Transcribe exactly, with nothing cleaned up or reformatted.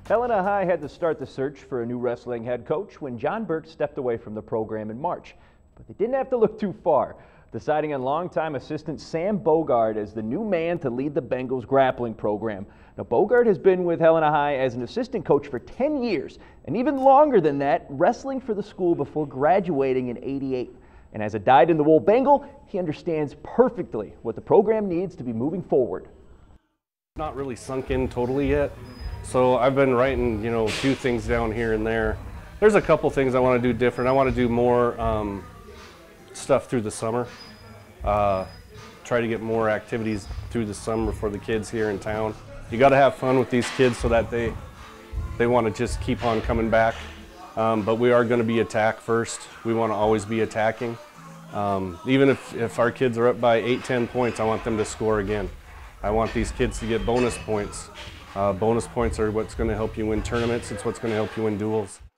Helena High had to start the search for a new wrestling head coach when John Burke stepped away from the program in March. But they didn't have to look too far, deciding on longtime assistant Sam Bogard as the new man to lead the Bengals grappling program. Now, Bogard has been with Helena High as an assistant coach for ten years, and even longer than that, wrestling for the school before graduating in eighty-eight. And as a dyed-in-the-wool Bengal, he understands perfectly what the program needs to be moving forward. Not really sunk in totally yet, so I've been writing, you know, a few things down here and there. There's a couple things I want to do different. I want to do more um, stuff through the summer. Uh, try to get more activities through the summer for the kids here in town. You got to have fun with these kids so that they they want to just keep on coming back. Um, but we are going to be attack first. We want to always be attacking. Um, even if, if our kids are up by eight, ten points, I want them to score again. I want these kids to get bonus points. Uh, bonus points are what's going to help you win tournaments. It's what's going to help you win duels.